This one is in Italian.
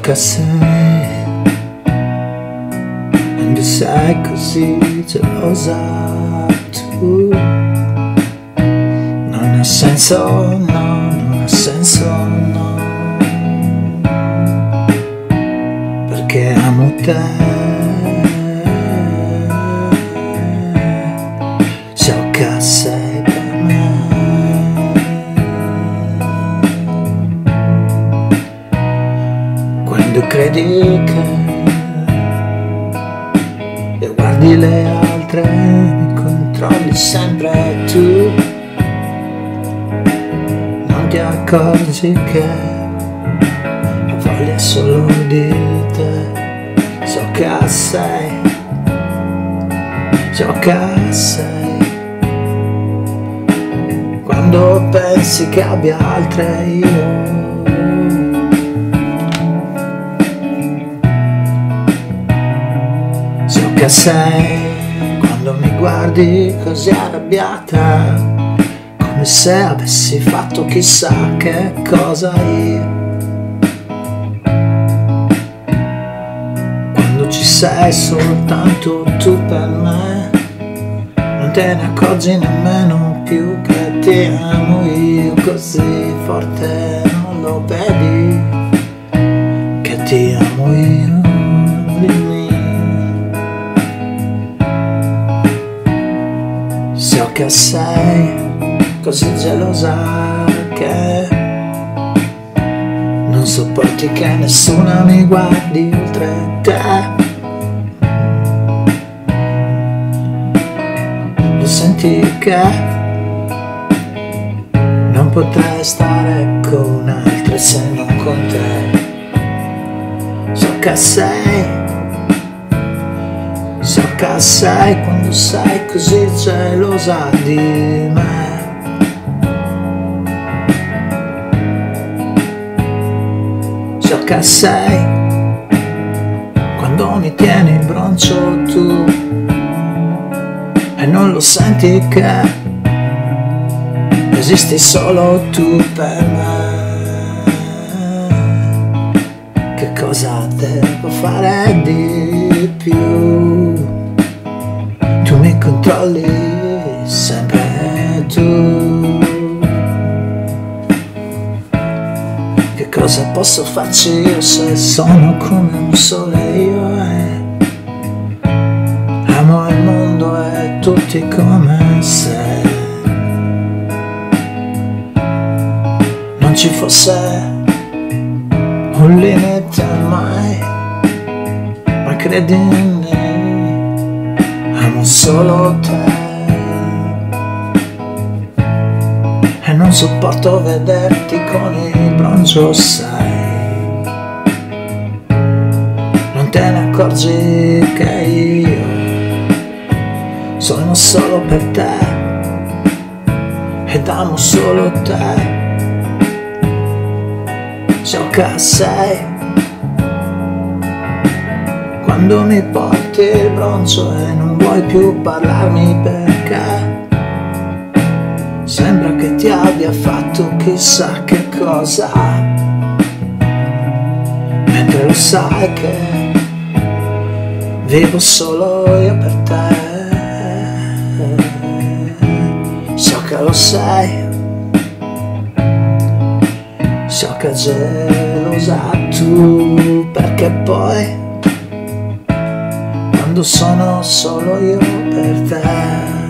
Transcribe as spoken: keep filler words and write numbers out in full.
che sei, quando sei così gelosa tu, non ha senso, no, non ha senso, no, perché amo te. Ciò che sei per me, quando credi che e guardi le altre, mi controlli sempre tu, non ti accorgi che ho voglia solo di te. Ciò che sei, ciò che sei, quando pensi che abbia altre io. Ciò che sei, quando mi guardi così arrabbiata, come se avessi fatto chissà che cosa io. Quando ci sei soltanto tu per me, non te ne accorgi nemmeno più che ti amo io così forte, non lo vedi che ti amo io, dimmi. So che sei così gelosa che non sopporti che nessuna mi guardi oltre te. Senti che non potrei stare con altri se non con te. So che sei, so che sei quando sei così gelosa di me. So che sei quando mi tieni in braccio tu e non lo senti che esisti solo tu per me. Che cosa devo fare di più? Tu mi controlli sempre tu. Che cosa posso farci io se sono come un sole io e amo il mondo e tutti come se non ci fosse un limite mai, ma credi in me, amo solo te e non sopporto vederti con il bronzo, sai, non te ne accorgi che io sono solo per te ed amo solo te. Ciò che sei, quando mi porti il bronzo e non vuoi più parlarmi perché sembra che ti abbia fatto chissà che cosa, mentre lo sai che vivo solo io per te. So che lo sai, so che gelosa tu, perché poi quando sono solo io per te